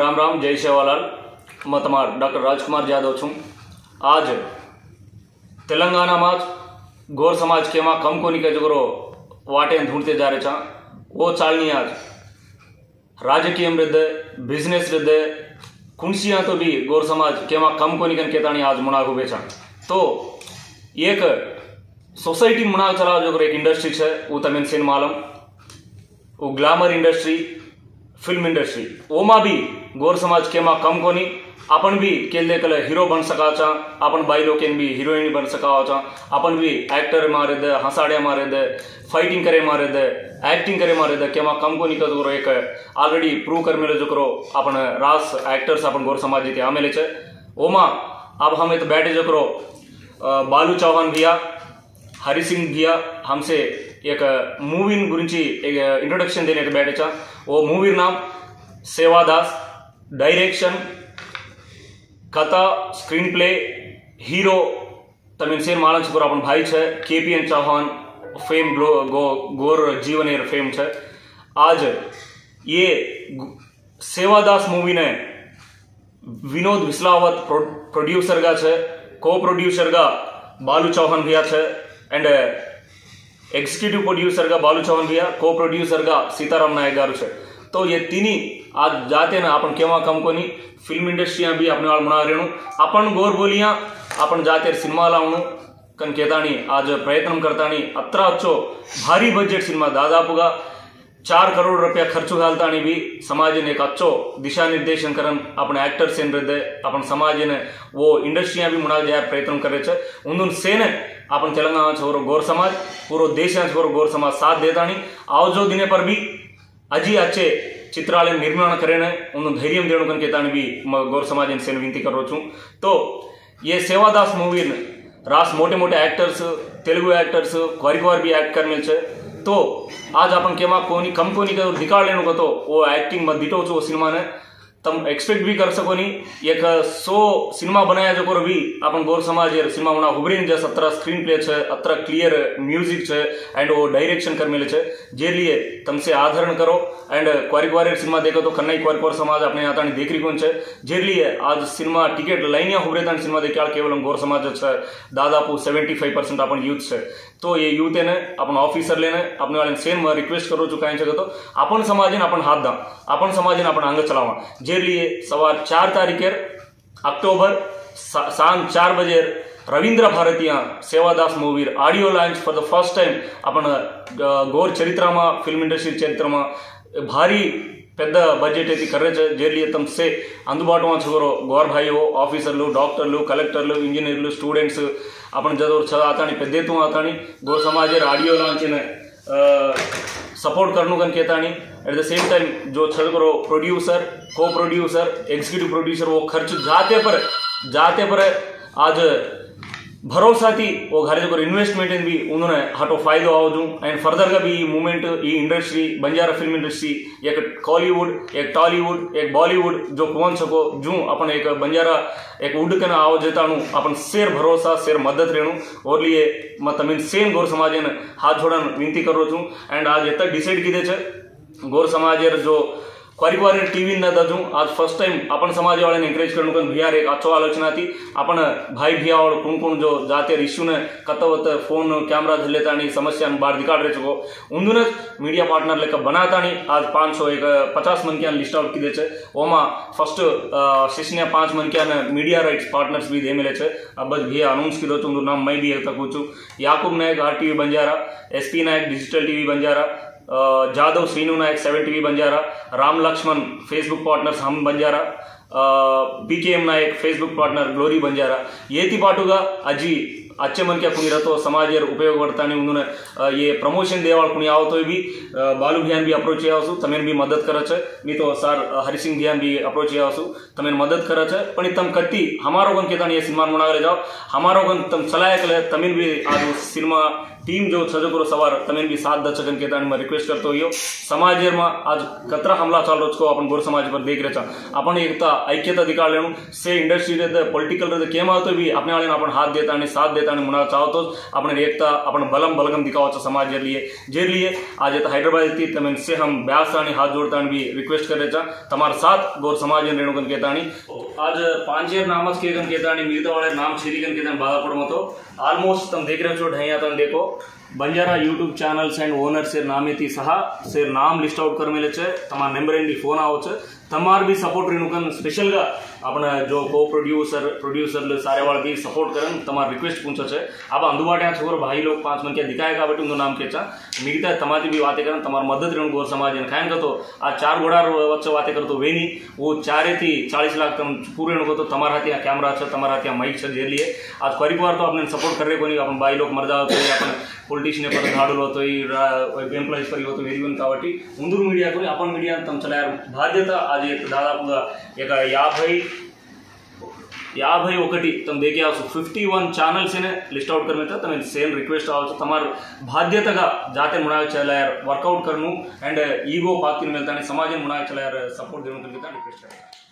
राम राम जय सेवालाल मैं तमार डॉक्टर राजकुमार यादव छूँ। आज तेलंगाना में गौर समाज के माँ कम कोनी के जगरो वाटे ढूंढते जा रहे छा वो चालनी आज राजकीय वृद्ध बिजनेस वृद्ध कुंसिया तो भी गौर समाज के माँ कम कोनी कन केतानी आज मुनाग हुए छा। तो एक सोसाइटी मुनाग चला जो एक इंडस्ट्री है वो तमिन सिन मालम वो ग्लैमर इंडस्ट्री फिल्म इंडस्ट्री ओमा भी गौर समाज के माँ कम कोनी अपन भी केले कल हीरो बन सका चा अपन बाई लोकेन भी हीरोइन बन सका चा अपन भी एक्टर मारे दे हंसाड़े मारे दे फाइटिंग करे मारे दे एक्टिंग करे मारे दे के माँ कम कोनी का जो एक ऑलरेडी प्रूव कर मिले जो करो अपन रास एक्टर्स अपन गौर समाज जीते आमेले छे ओमा अब हम तो बैठे जो करो बालू चौहान भैया हरि सिंह भैया हमसे एक मूवी गुరించి एक इंट्रोडक्शन देने बैठे चा। वो मूवी नाम सेवादास डायरेक्शन कथा स्क्रीन प्ले हीरो तमिन सेन मालन छे अपन भाई छे केपीएन चौहान फेम गोर जीवनेर फेम छे। आज ये सेवादास मूवी ने विनोद विस्लावत प्रोड्यूसर गा छे को प्रोड्यूसर गा बालू चौहान भैया छे एंड एग्जीक्यूटिव प्रोड्यूसर गा बालू चौहान भैया को प्रोड्यूसर गा सीताराम नायक गारू छे। तो ये तीनी आज जाते ना अपन केवा कम कोनी फिल्म इंडस्ट्री भी अपने वाल मुना रेणु अपन गोर बोलिया अपन जाते सिनेमा लावणु कन केतानी आज प्रयत्न करतानी अत्र अच्छो भारी बजेट सिनेमा दादापुगा 4 करोड़ रुपया खर्चु घालतानी भी समाज ने एक अच्छो दिशा निर्देशन करन अपन एक्टर्स एन रदे अपन समाज ने वो इंडस्ट्रियां भी मुना जाय प्रयत्न करे छे उन्दुन सेने अपन तेलंगाना छोरो गौर समाज पूरो देश छोरो गौर समाज साथ देतानी आवजो दिने पर भी अजी अच्छे चित्रालय निर्माण करेने उन धैर्य देणु कन केतानी भी गौर समाज से विनती करो छूं। तो ये सेवादास मूवी रास मोटे मोटे एक्टर्स तेलुगु एक्टर्स क्वार भी एक्ट कर मिल छे। तो आज अपन केमा कोनी कम कोनी का दिखाड़ लेनु तो वो एक्टिंग मत दिटो वो सिनेमा ने तम एक्सपेक्ट भी कर सको नहीं एक 100 सिनेमा बनाया जो कर भी अपन गौर समाज सिनेमा बना हुबरीन जैसे अत्र स्क्रीन प्ले छे अत्र क्लियर म्यूजिक छे एंड वो डायरेक्शन कर मिले छे जे लिए तुमसे आदरण करो एंड क्वार सिनेमा देखो तो कन्नई क्वार समाज अपने यहाँ देखरी कौन छे जे लिए आज सिनेमा टिकेट लाइनिया हुबरे सिनेमा देखे केवल गौर समाज छे दादापू 75% अपन यूथ छे। तो ये यूथ ने अपन ऑफिसर लेने अपने वाले सेम रिक्वेस्ट करो जो कहीं तो अपन समाज ने अपन हाथ दा अपन समाज ने अपन अंग चलावा जे लिए सवार 4 तारीखेर अक्टोबर सांझ 4 बजे Ravindra Bharathi Sevadas movie audio launch for the first time अपन गौर चरित्र में फिल्म इंडस्ट्री चरित्र में भारी పెద్ద బడ్జెట్ అయితే కర్రే జేర్లియ తమసే అందుబాటులో छोरो गौर भाइयों ऑफिसर्लू डॉक्टर्लू कलेक्टर्लू इंजीनियर्लू स्टूडेंट्स अपन जदोर चलातानी पेद्देतू आतानी गौर समाजेर ऑडियो लॉन्च ने सपोर्ट करनु कन केतानी एट द सेम टाइम जो छगरो प्रोड्यूसर को प्रोड्यूसर एग्जीक्यूटिव प्रोड्यूसर वो खर्च जाते पर आज भरोसा थी वो घर जो इन्वेस्टमेंट भी उन्होंने हटो फायदो आवजू एंड फर्दर का भी मूवमेंट ई इंडस्ट्री बंजारा फिल्म इंडस्ट्री एक कॉलीवुड एक टॉलीवुड एक बॉलीवुड जो कौन सको जू अपन एक बंजारा एक वुड के आव जेता अपन शेर भरोसा शेर मदद रेणु और लिए मैं तमिन सेम गौर समाज ने हाथ जोड़न विनती करो छूँ एंड आज इतना डिसाइड कीधे छे गौर समाज जो क्वार टीवी न दजू आज फर्स्ट टाइम अपन समाज वाले ने एंकरेज करने भैया एक अच्छो आलोचना थी अपन भाई भैया वाले कौन जो जाते इश्यू ने कतवत फोन कैमरा लेता समस्या बाहर दिखा रहे छो उन मीडिया पार्टनर लेकर बनाता आज 550 मन की लिस्ट आउट कीधे छे ओमा फर्स्ट 5 मन की मीडिया राइट्स पार्टनर्स भी दे मिले छे अब बस भैया अनाउंस कीधो तो नाम मैं भी तकू छू Yakub Nayak RTV Banjara SP Nayak digital TV Banjara Jadhav Srinu Nayak 7 TV Banjara Ram Laxman Facebook partners हम Banjara PKM Nayak Facebook partner glory Banjara ये थी पाटुगा अजी अच्छे मन क्या कुनी रतो समाज उपयोग पड़ता उन्होंने ये प्रमोशन देवाल कुनी आओ तो भी बालू भैया भी अप्रोच आवसु तमें भी मदद करछे नहीं तो सर हरि सिंह भैया भी अप्रोच आवसु तमें मदद करछे पण तम कत्ती हमारो गन के ये सिनेमा मनावे जाओ हमारो गन तम चलाया कले तमिल भी आज सिनेमा टीम जो छजो सवार तमें भी साथ दचकन के मैं रिक्वेस्ट करते हो समाज में आज कतरा हमला चाल रोज अपन गौर समाज पर देख रहे अपन एकता ऐक्यता दिखा लेनु से इंडस्ट्री रहते पॉलिटिकल रहते केम आते भी अपने वाले अपन हाथ देता साथ देता तानी मुना चाहो तो अपने एकता अपन बलगम दिखाओ छ समाज जे लिए आज हैदराबाद थी तमें से हम ब्यासानी हाथ जोड़तानी भी रिक्वेस्ट करे छ तमार साथ गौर समाज रेणुकन केतानी आज पांचेर नामस केगन केतानी मिगता वाले नाम छेरीगन केतानी बाधापड़मतो ऑलमोस्ट तुम देख रहे हो ढैया तुम देखो Banjara YouTube channels and owner से नामे थी सहा से नाम लिस्ट आउट कर मेले छे तमार नंबर एंड फोन आओ छे तमार भी सपोर्ट रेणुकन स्पेशल का अपना जो को प्रोड्यूसर सारे वाले भी सपोर्ट करन तमार रिक्वेस्ट पूछो छे अब अंदुबाटे छोरो भाई लोग 5 मन के दिखाए काबट्टी उंदो नाम केचा मिगता तमारी भी बातें करन तमार मदद रेणु गौर समाज ने खायन तो आ 4 गोड़ा वच्चे बातें करतो वेनी वो 4 थी 40 लाख तम पूरे रेणु तो तमारा हाथ कैमरा छे तमारा हाथ माइक छे जे लिए आज फरी बार तो अपने सपोर्ट कर रे कोनी अपन भाई लोग मर जाओ तो अपन पॉलिटिशियन पर धाडुल होतो एम्प्लॉयीज पर होतो वेरी वन काबट्टी उंदूर मीडिया को अपन मीडिया तम चलायार बाध्यता आज दादापुगा एक 51 तुम देखे 51 चैनल्स लिस्ट आउट करने तमें सेम रिक्वेस्ट तमार बाध्यता जाते मुना चलायार वर्कआउट करनु एंड ईगो पाकिन मिलता समाज मुना चलायार सपोर्ट देने रिक्वेस्ट